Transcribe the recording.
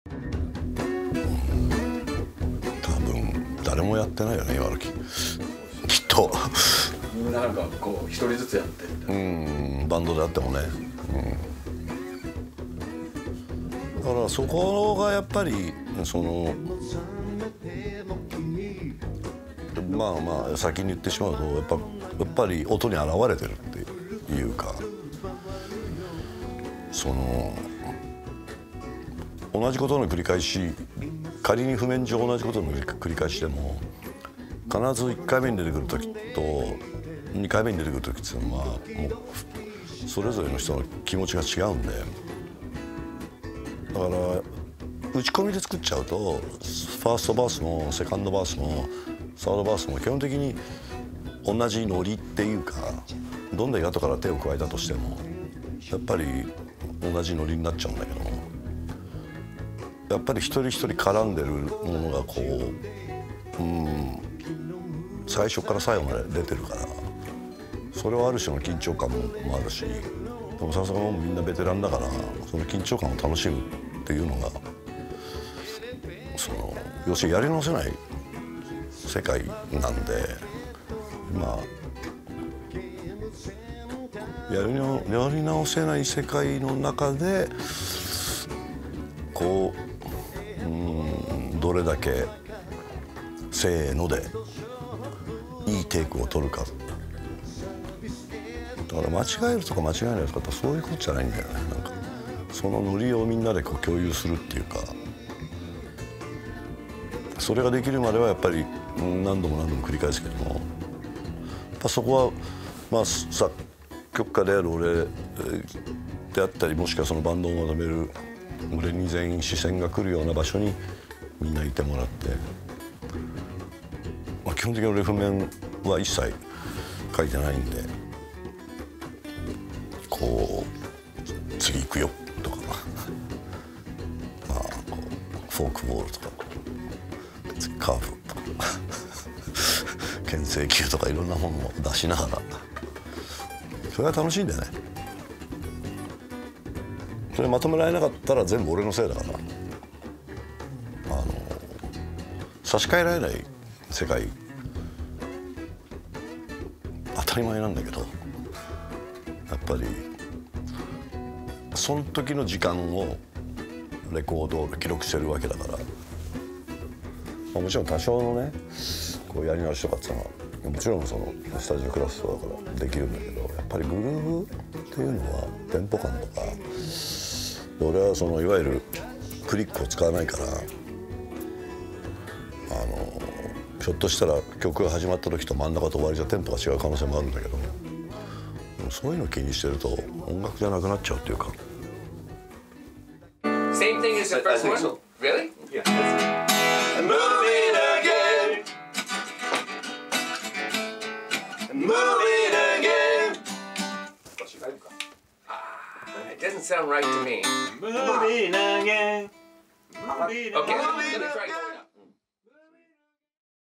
多分誰もやってないよね今時きっと。 みんななんかこう一人ずつやってみたいな。 バンドであってもね、だからそこがやっぱりそのまあ先に言ってしまうとやっぱり音に表れてるっていうか、その同じことの繰り返し、仮に譜面上同じことの繰り返しでも必ず1回目に出てくる時と2回目に出てくる時っていうのはもうそれぞれの人の気持ちが違うんで、だから打ち込みで作っちゃうとファーストバースもセカンドバースもサードバースも基本的に同じノリっていうか、どんなに後から手を加えたとしてもやっぱり同じノリになっちゃうんだけども、やっぱり一人一人絡んでるものがこう、最初から最後まで出てるから、それはある種の緊張感もあるし、でもさすがにみんなベテランだからその緊張感を楽しむっていうのがその要するにやり直せない世界なんで、まあやり直せない世界の中でこうどれだけせーのでいいテイクを取るか。だから間違えるとか間違えないとかそういうことじゃないんだよね。なんかそのノリをみんなでこう共有するっていうか、それができるまではやっぱり何度も繰り返すけども、やっぱそこはまあ作曲家である俺であったり、もしくはそのバンドをまとめる俺に全員視線が来るような場所にみんないてもらって、まあ、基本的に俺譜面は一切書いてないんで、こう次行くよとかまあこうフォークボールとか次カーブとか牽制球とかいろんなものを出しながら、それが楽しいんだよね。それまとめられなかったら全部俺のせいだから、差し替えられない世界当たり前なんだけど、やっぱりその時の時間をレコードで記録してるわけだから、まあ、もちろん多少のねこうやり直しとかっていうのはもちろんそのスタジオクラスとかだからできるんだけど、やっぱりグルーブっていうのはテンポ感とか、俺はそのいわゆるクリックを使わないから、ひょっとしたら曲が始まった時と真ん中と終わりじゃテンポが違う可能性もあるんだけど、そういうの気にしてると音楽じゃなくなっちゃうっていうか。 Same thing as the first one? Really? Yeah. Moving again. Moving again. It doesn't sound right to me. Moving again. Okay, let me try going.